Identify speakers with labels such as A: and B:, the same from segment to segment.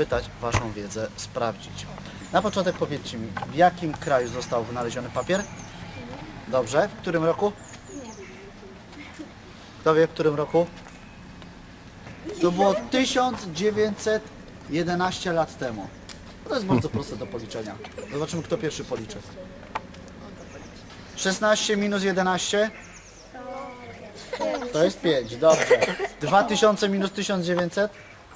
A: spytać, waszą wiedzę sprawdzić. Na początek powiedzcie mi, w jakim kraju został wynaleziony papier? Dobrze. W którym roku? Kto wie, w którym roku? To było 1911 lat temu. To jest bardzo proste do policzenia. Zobaczymy, kto pierwszy policzy. 16 minus 11? To jest 5, dobrze. 2000 minus 1900?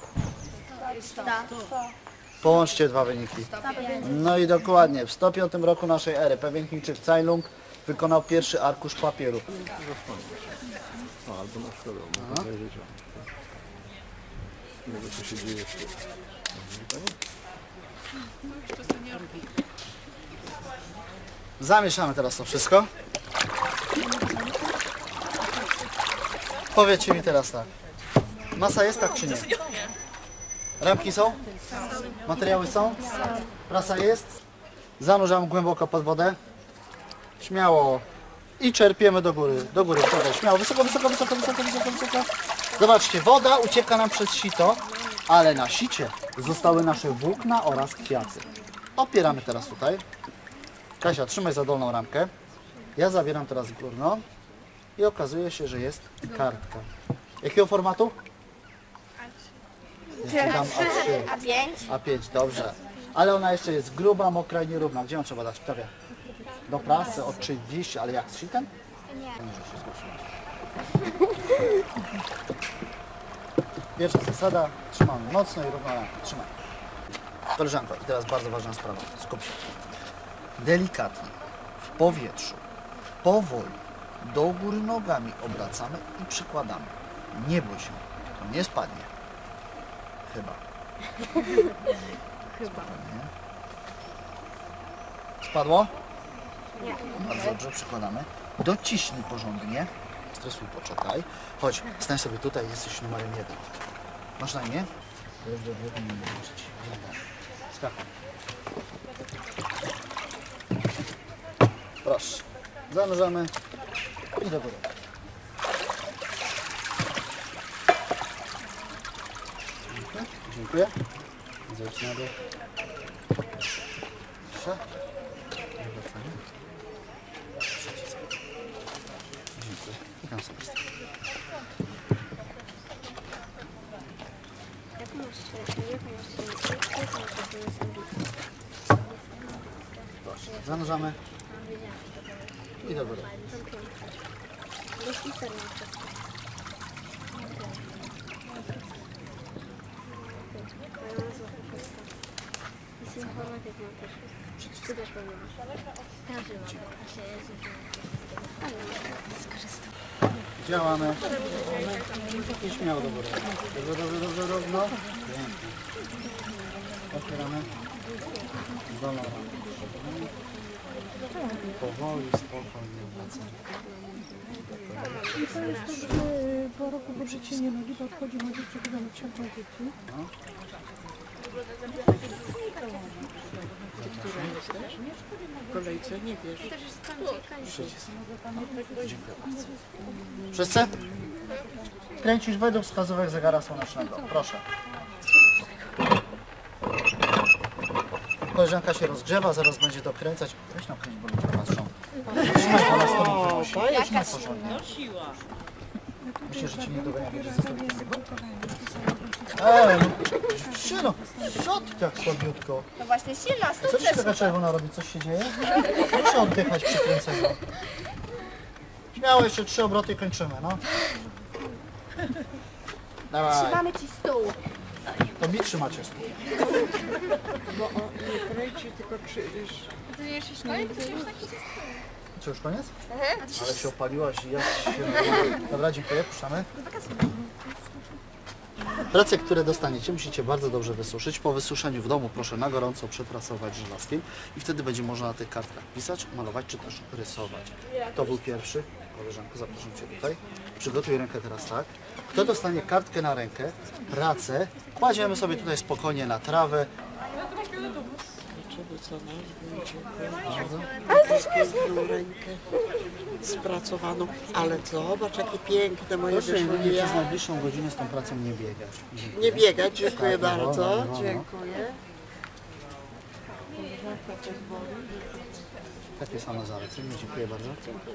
A: Połączcie dwa wyniki. No i dokładnie, w 105 roku naszej ery pewien Chińczyk Cai Lung wykonał pierwszy arkusz papieru.
B: Albo na szkodę, no życia. Nie wiem, co się dzieje.
A: Zamieszamy teraz to wszystko. Powiedzcie mi teraz tak. Masa jest, tak czy nie? Ramki są? Materiały są? Prasa jest? Zanurzamy głęboko pod wodę. Śmiało. I czerpiemy do góry. Do góry, wtedy. Śmiało. Wysoko, wysoko, wysoko, wysoko, wysoko, wysoko. Zobaczcie, woda ucieka nam przez sito, ale na sicie zostały nasze włókna oraz kwiaty. Opieramy teraz tutaj. Kasia, trzymaj za dolną ramkę. Ja zabieram teraz górną. I okazuje się, że jest kartka. Jakiego formatu? Ja ci dam A3.
C: A5?
A: A5, dobrze. Ale ona jeszcze jest gruba, mokra i nierówna. Gdzie ją trzeba dać? Kto wie? Do prasy od 30, ale jak z sitem?
C: Nie.
A: Może się zgłosić. Pierwsza zasada. Trzymamy mocno i równo rękę. Trzymaj. Koleżanko, i teraz bardzo ważna sprawa. Skup się. Delikatnie, w powietrzu, powoli, do góry nogami obracamy i przykładamy. Nie bój się, to nie spadnie. Chyba. Spokojnie. Spadło?
C: Nie.
A: Bardzo dobrze, przykładamy. Dociśnij porządnie. Stresuj, poczekaj. Chodź, stań sobie tutaj, jesteś numerem 1. Masz na imię? Skakaj. Proszę. Zanurzamy i do góry. Dziękuję. Zejdź na dół. Proszę. Wracamy. Przycisk. Dziękuję. I tam sobie stać. Proszę. Zanurzamy i do góry. Działamy. I śmiało do góry. Dobrze, dobrze, dobrze, równo. Pięknie. Otwieramy. Dolną ramę. Powoli, spokojnie wracamy.
D: To jest to, że po roku wyrzucenie nogi podchodzi na dzieci, kiedy mamy ciągną dzieci.
A: No.
E: W kolejce nie wiesz.
A: Przycisk. Dziękuję bardzo. Wszyscy? Kręcisz według wskazówek zegara słonecznego. Proszę. Koleżanka się rozgrzewa, zaraz będzie dokręcać. Weź nam kręć, bo ludzie patrzą. Trzymaj to na stole wynosi. Trzymaj porządnie. Myślisz, że ci nie dogania będzie ze stolikiem? Dziewczyno, co ty tak słabiutko?
C: No właśnie silna,
A: Co ci się taka czerwona robi? Coś się dzieje? Proszę oddychać przy kręceniu. Śmiało, jeszcze 3 obroty i kończymy, no. Dawaj.
C: Trzymamy ci stół.
A: To mi trzymacie stół.
E: Bo on nie kręci, tylko krzyż.
A: Co, już koniec? Ale się opaliłaś i ja się... Dobra, dziękuję, puszczamy. Racje, które dostaniecie, musicie bardzo dobrze wysuszyć. Po wysuszeniu w domu proszę na gorąco przeprasować żelazkiem i wtedy będzie można na tych kartkach pisać, malować czy też rysować. Kto był pierwszy? Koleżanko, zapraszam Cię tutaj. Przygotuj rękę teraz tak. Kto dostanie kartkę na rękę, pracę, kładziemy sobie tutaj spokojnie na trawę.
E: Dlaczego co nas będzie?
A: Bardzo.
E: z piękną rękę spracowaną. Ale zobacz, jakie piękne moje
A: Proszę
E: wyszły.
A: mnie
E: Ja
A: przez najbliższą godzinę z tą pracą nie biegać.
E: nie biegać, dziękuję
A: Tak, no,
E: bardzo.
A: no, no.
E: Dziękuję.
A: Takie same zalecenie, dziękuję bardzo.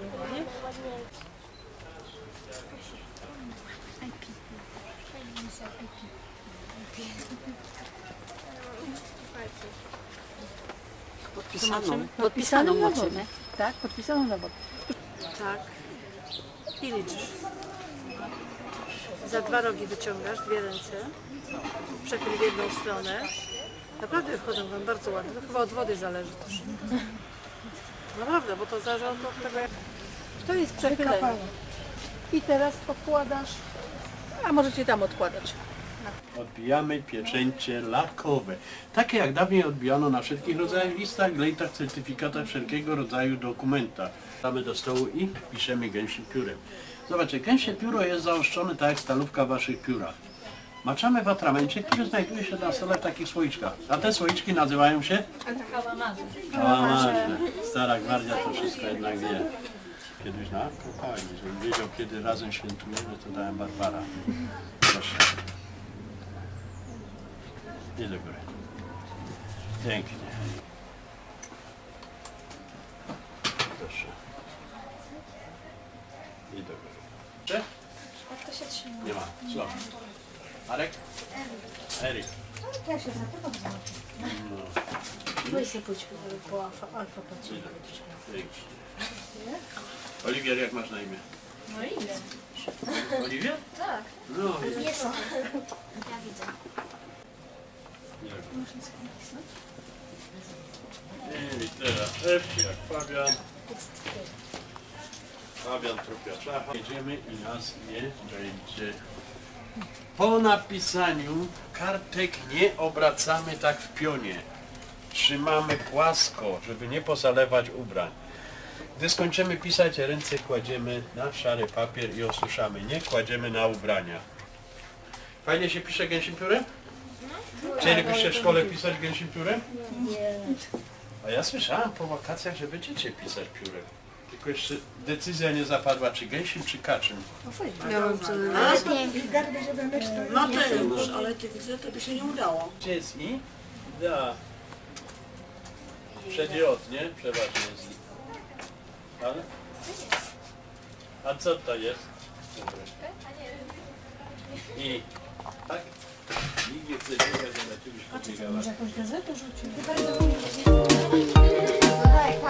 E: Podpisaną.
D: na wodę. Tak, podpisaną na wodę.
C: Tak. I liczysz. Za 2 rogi wyciągasz, 2 ręce. Przechyl w jedną stronę. Naprawdę wychodzą wam bardzo ładnie. To chyba od wody zależy też. Naprawdę, bo to zależy od tego, jak... To jest przechylenie.
D: Wykapało. I teraz odkładasz, a możecie tam odkładać.
B: Odbijamy pieczęcie lakowe. Takie jak dawniej odbijano na wszelkich rodzajach listach, glejtach, certyfikatach, wszelkiego rodzaju dokumentach. Damy do stołu i piszemy gęsim piórem. Zobaczcie, gęsie pióro jest zaostrzone tak jak stalówka w waszych piórach. Maczamy w atramencie, który znajduje się na stole w takich słoiczkach. A te słoiczki nazywają się? Kałamarze. Stara gwardia to wszystko jednak wie. Kiedyś na alkohol, żebym wiedział, kiedy razem świętujemy, to dałem Barbara. Proszę. I do góry. Pięknie. Proszę. I do góry. Czy? Nie ma. Słabo. Marek? Erik.
D: Ja się za tego znam.
B: No.
C: Weź sobie pójdź po alfabecie.
B: Pięknie. Oliwier, jak masz na imię?
F: No ile?
B: Oliwier?
F: Tak.
B: No,
F: Jest. Ja widzę.
B: i teraz F jak Fabian. Fabian trupia czacha. Jedziemy i nas nie będzie. Po napisaniu kartek nie obracamy tak w pionie. Trzymamy płasko, żeby nie pozalewać ubrań. Gdy skończymy pisać, ręce kładziemy na szary papier i osuszamy. Nie kładziemy na ubrania. Fajnie się pisze gęsim piórem? Chcielibyście w szkole pisać gęsim piórem?
F: Nie.
B: A ja słyszałem po wakacjach, że będziecie pisać piórem. Tylko jeszcze decyzja nie zapadła, czy gęsim, czy kaczym.
C: Miałem co
E: No ty już, ale ty widzę, to by się nie udało.
B: Gdzie jest i? Da. Przedziot, nie? Przeważnie jest i. Ale? A co to jest? Dobre. I. Tak? Nikt nie chce wiedzieć, że na ciebie pobiegała.
D: Jakąś gazetę rzucił.
F: Tak,